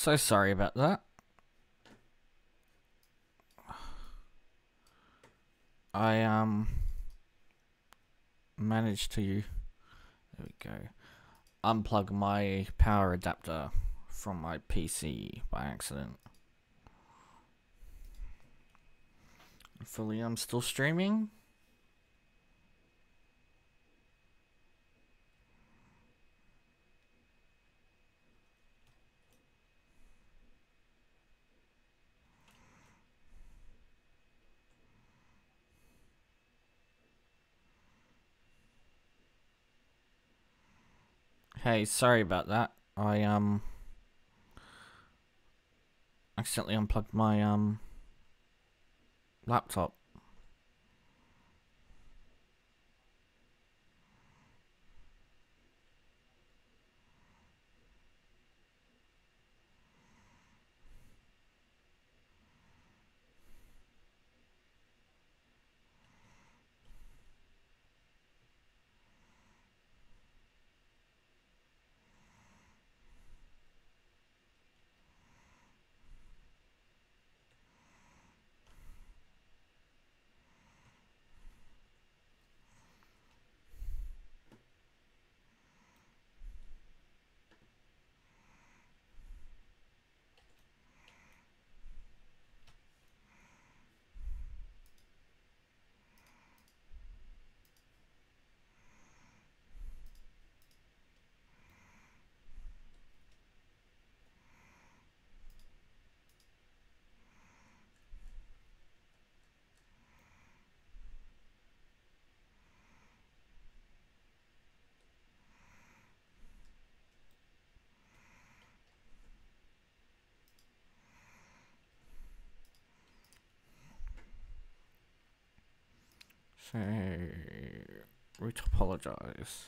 So sorry about that. I managed to, there we go, unplug my power adapter from my PC by accident. Hopefully I'm still streaming. Hey, sorry about that. I accidentally unplugged my laptop. So, root apologize.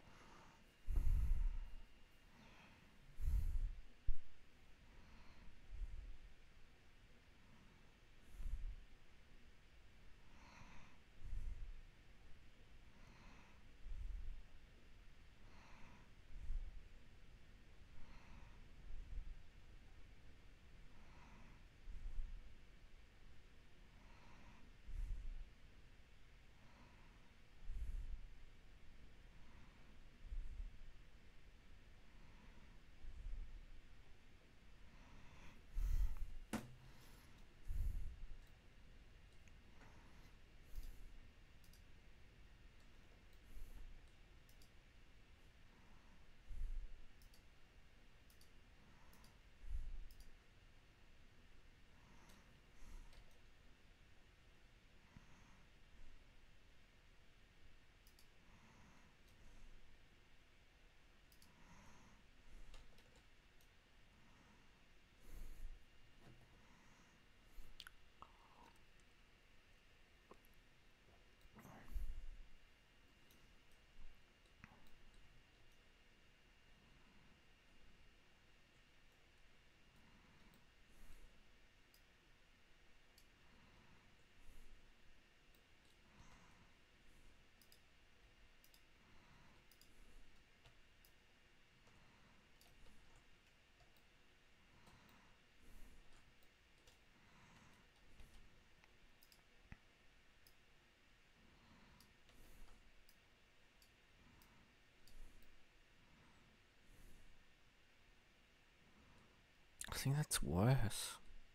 I think that's worse.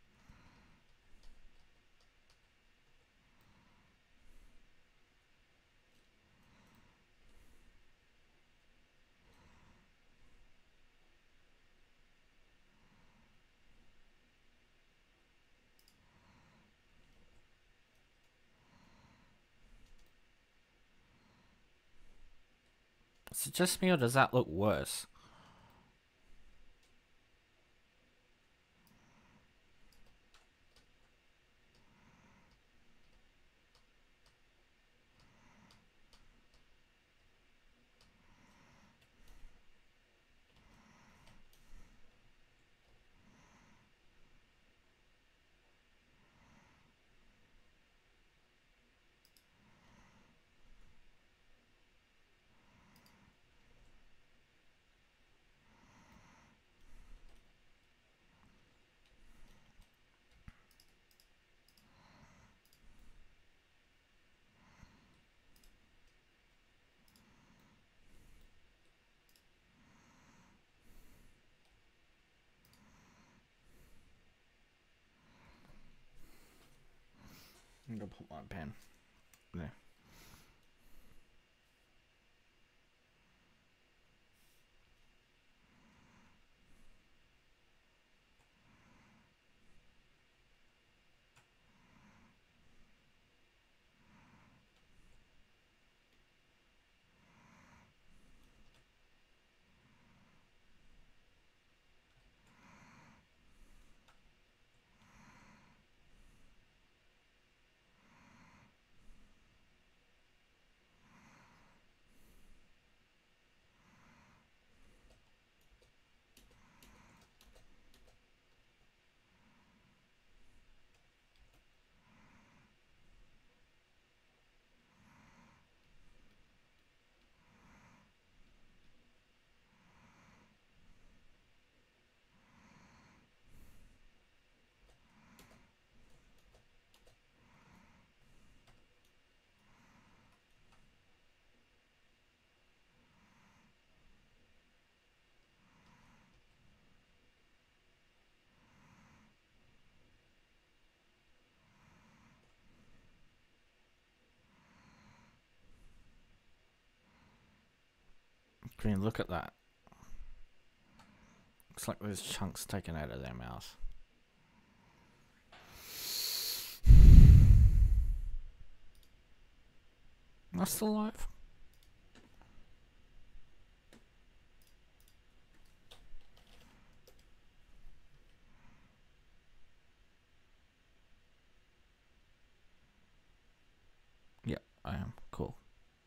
Is it just me or does that look worse? I'm gonna put my pen there. Can you look at that? Looks like there's chunks taken out of their mouth. Am I still alive? Yeah, I am. Cool.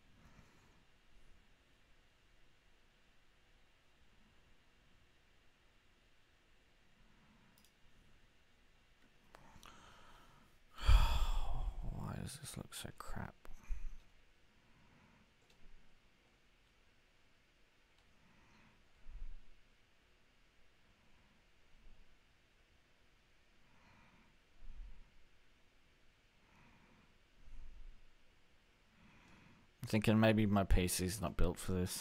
Why does this look so crap? I'm thinking maybe my PC's not built for this.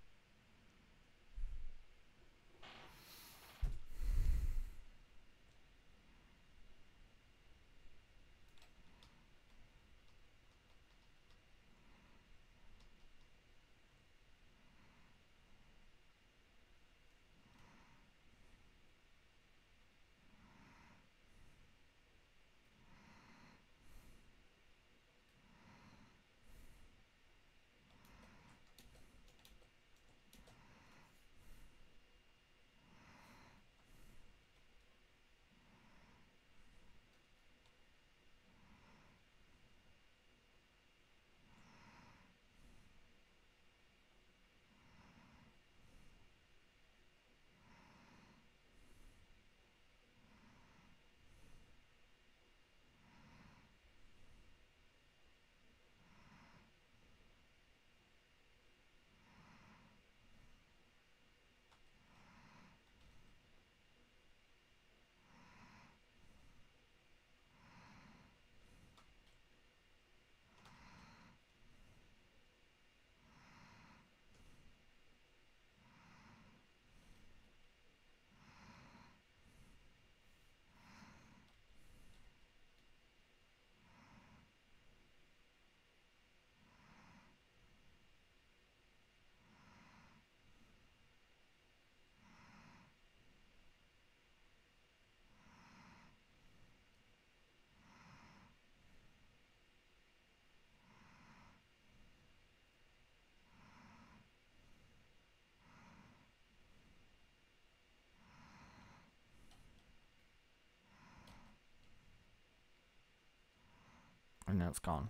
And now it's gone.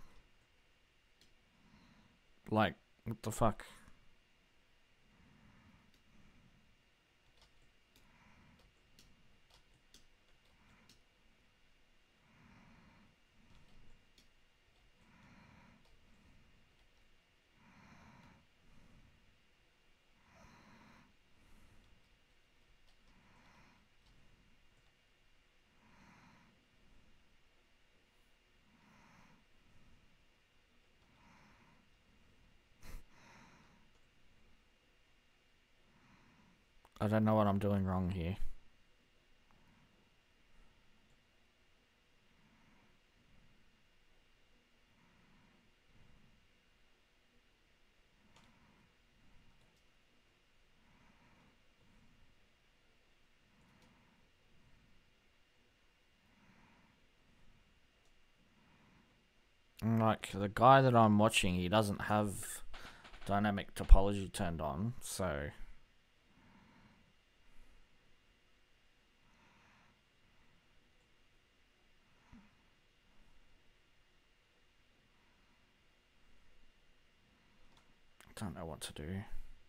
Like, what the fuck? I don't know what I'm doing wrong here. Like, the guy that I'm watching, he doesn't have dynamic topology turned on, so... I don't know what to do.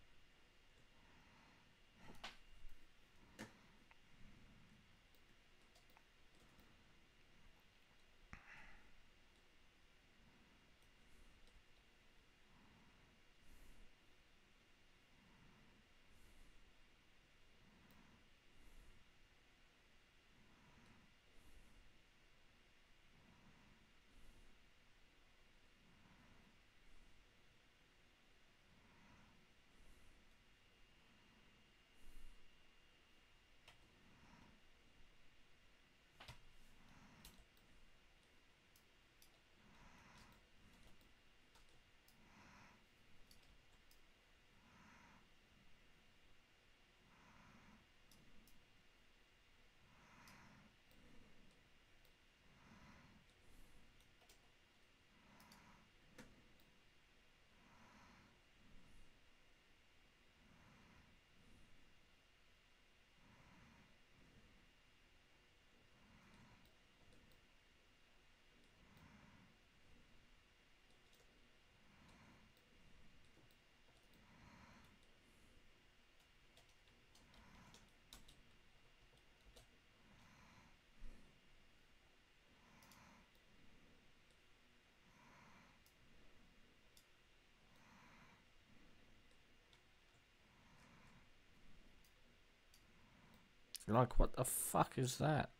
Like, what the fuck is that?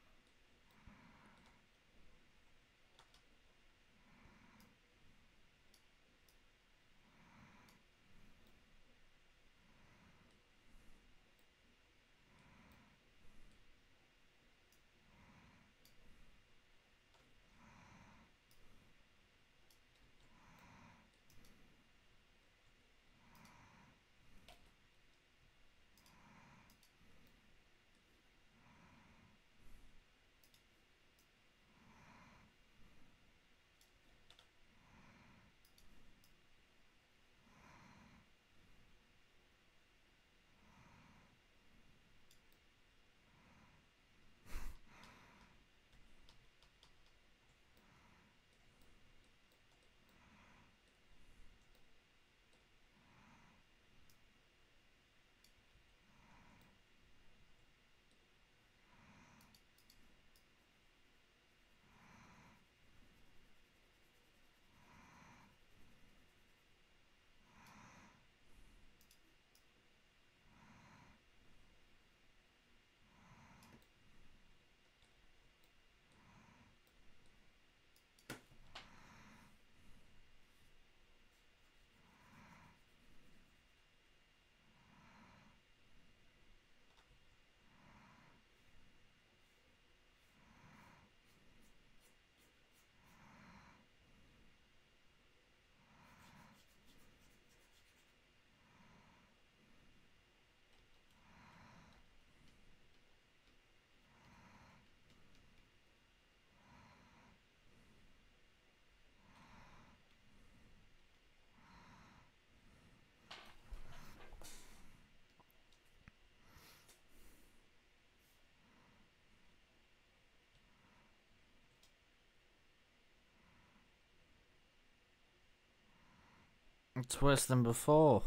It's worse than before.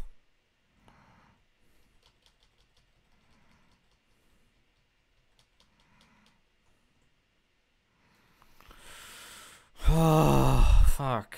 Oh, fuck.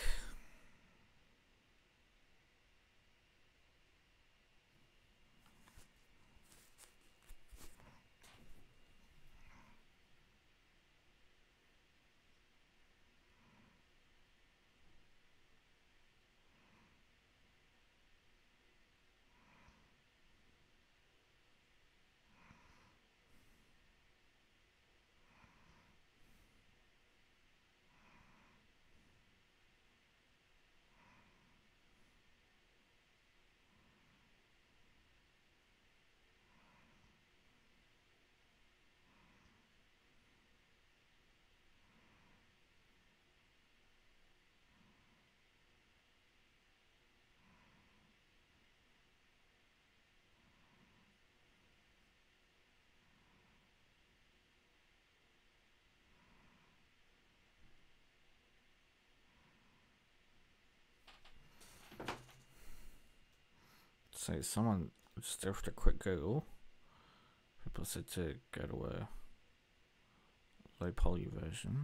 So someone just after a quick Google, people said to go to a low poly version.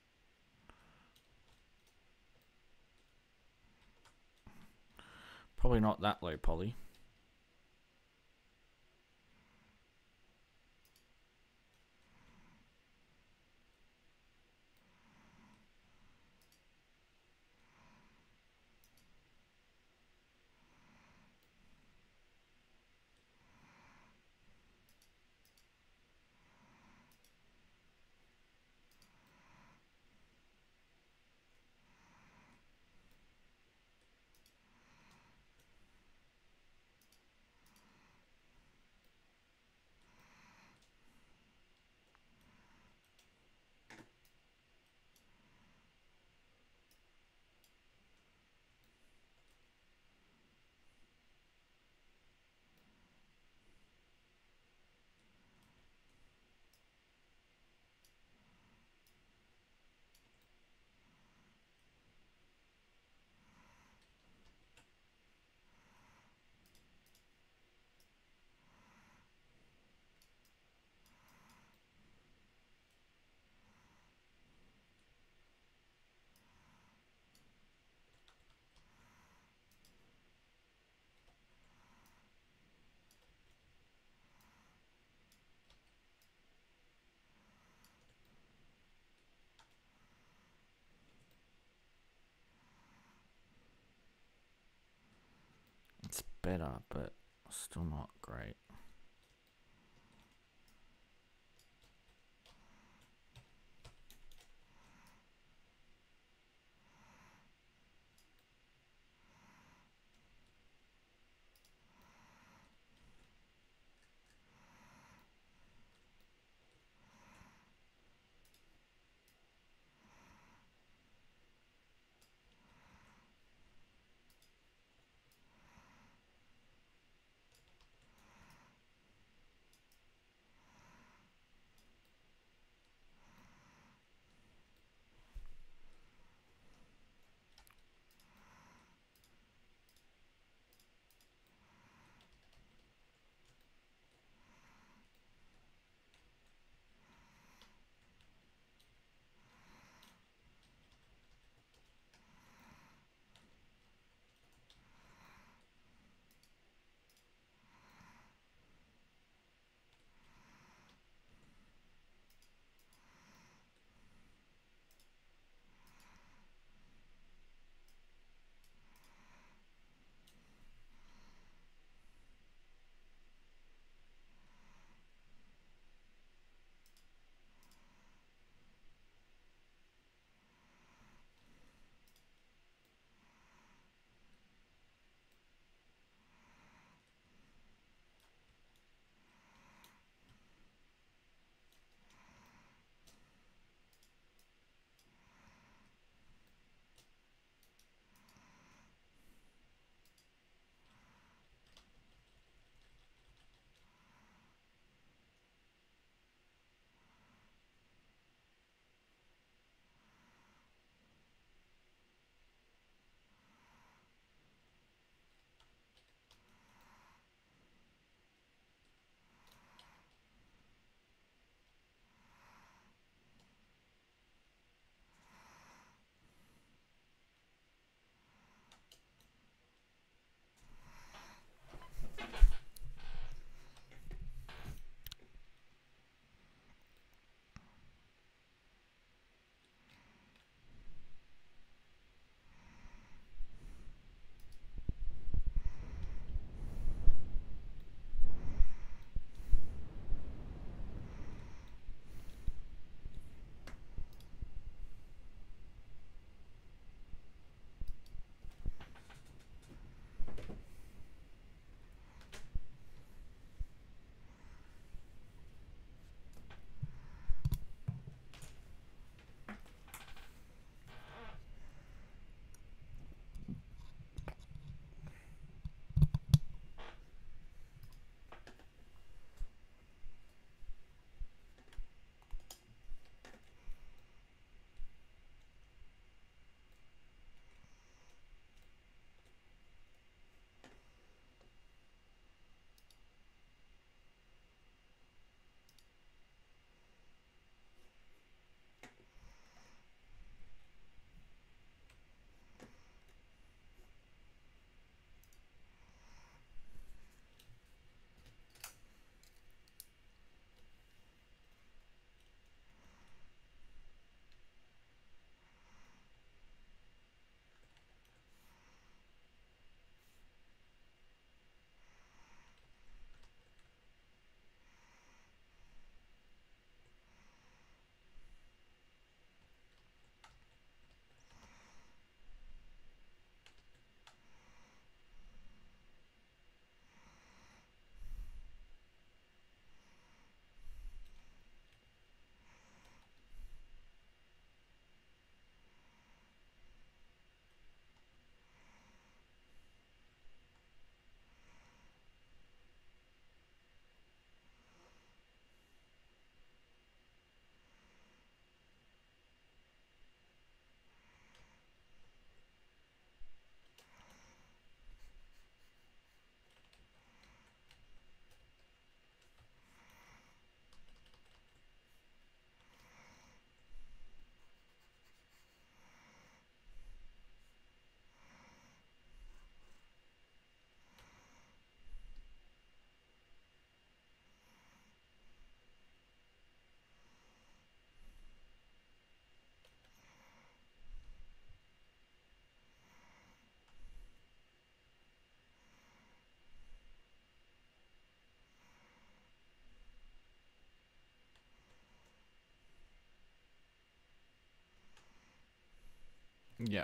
Probably not that low poly. It's better, but still not great. Yeah.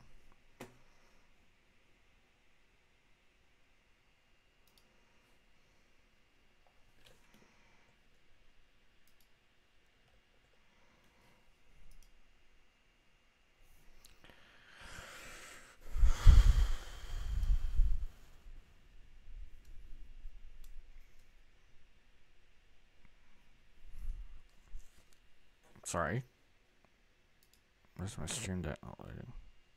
Sorry. Where's my stream deck not loading?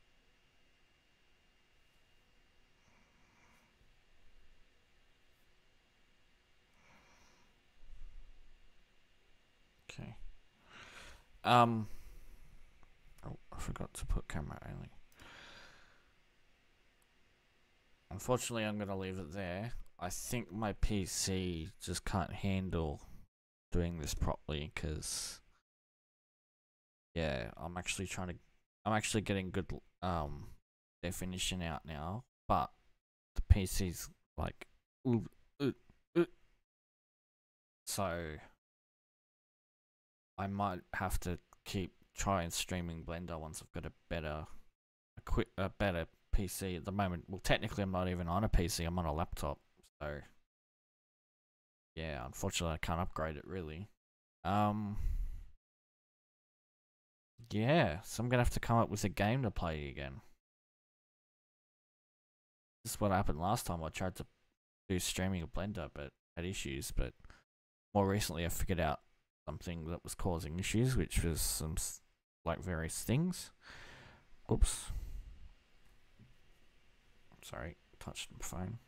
Okay. Oh, I forgot to put camera only. Unfortunately, I'm gonna leave it there. I think my PC just can't handle doing this properly because, yeah, I'm actually getting good definition out now, but the PC's like, ooh, ooh, ooh. So I might have to keep trying streaming Blender once I've got a better PC. At the moment, well, technically I'm not even on a PC, I'm on a laptop, so yeah, unfortunately I can't upgrade it really. Yeah, so I'm gonna have to come up with a game to play again. This is what happened last time I tried to do streaming of Blender, but had issues. But more recently, I figured out something that was causing issues, which was some like various things. Oops. Sorry, touched my phone.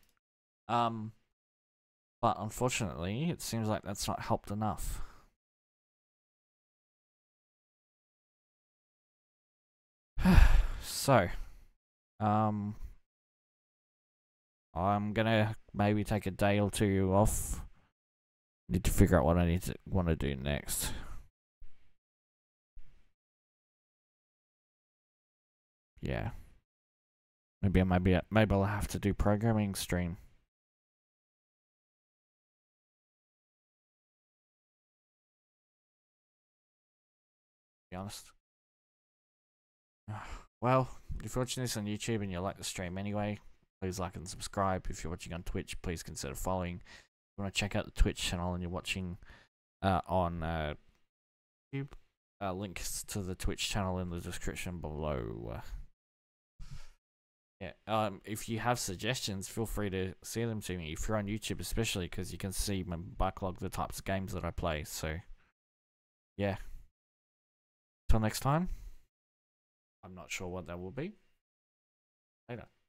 But unfortunately, it seems like that's not helped enough. So, I'm gonna maybe take a day or two off. Need to figure out what I want to do next. Yeah, maybe I'll have to do programming stream. To be honest. Well, if you're watching this on YouTube and you like the stream anyway, please like and subscribe. If you're watching on Twitch, please consider following. If you want to check out the Twitch channel and you're watching on YouTube, links to the Twitch channel in the description below. Yeah. If you have suggestions, feel free to send them to me. If you're on YouTube, especially, because you can see my backlog, the types of games that I play. So, yeah. Till next time. I'm not sure what that will be. Later.